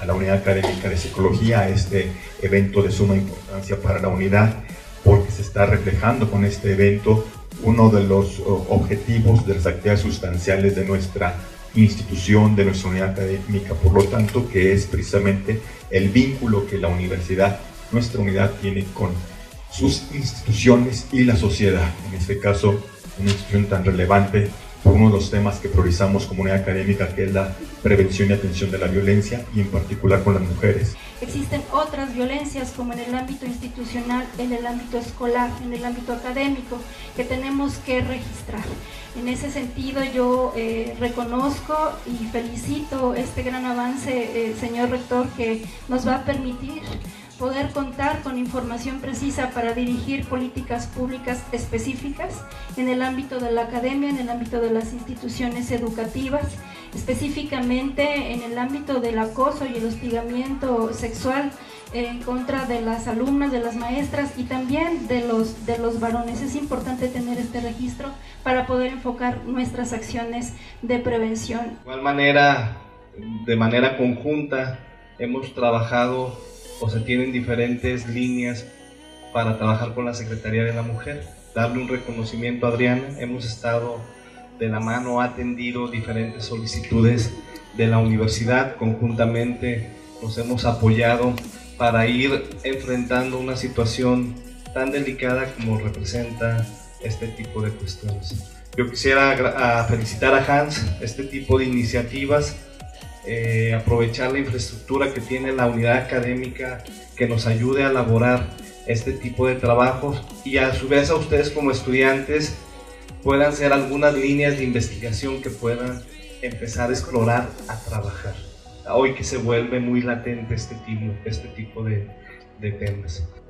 a la unidad académica de psicología, a este evento de suma importancia para la unidad, porque se está reflejando con este evento uno de los objetivos de las actividades sustanciales de nuestra institución, de nuestra unidad académica, por lo tanto, que es precisamente el vínculo que la universidad, nuestra unidad, tiene con sus instituciones y la sociedad. En este caso, una institución tan relevante por uno de los temas que priorizamos como unidad académica, que es la prevención y atención de la violencia, y en particular con las mujeres. Existen otras violencias, como en el ámbito institucional, en el ámbito escolar, en el ámbito académico, que tenemos que registrar. En ese sentido, yo reconozco y felicito este gran avance, señor rector, que nos va a permitir poder contar con información precisa para dirigir políticas públicas específicas en el ámbito de la academia, en el ámbito de las instituciones educativas, específicamente en el ámbito del acoso y el hostigamiento sexual en contra de las alumnas, de las maestras y también de los varones. Es importante tener este registro para poder enfocar nuestras acciones de prevención. De igual manera, de manera conjunta, hemos trabajado o se tienen diferentes líneas para trabajar con la Secretaría de la Mujer, darle un reconocimiento a Adriana. Hemos estado de la mano, atendido diferentes solicitudes de la universidad, conjuntamente nos hemos apoyado para ir enfrentando una situación tan delicada como representa este tipo de cuestiones. Yo quisiera felicitar a Hans, este tipo de iniciativas, aprovechar la infraestructura que tiene la unidad académica que nos ayude a elaborar este tipo de trabajos, y a su vez a ustedes como estudiantes puedan ser algunas líneas de investigación que puedan empezar a explorar, a trabajar. Hoy que se vuelve muy latente este tipo de temas.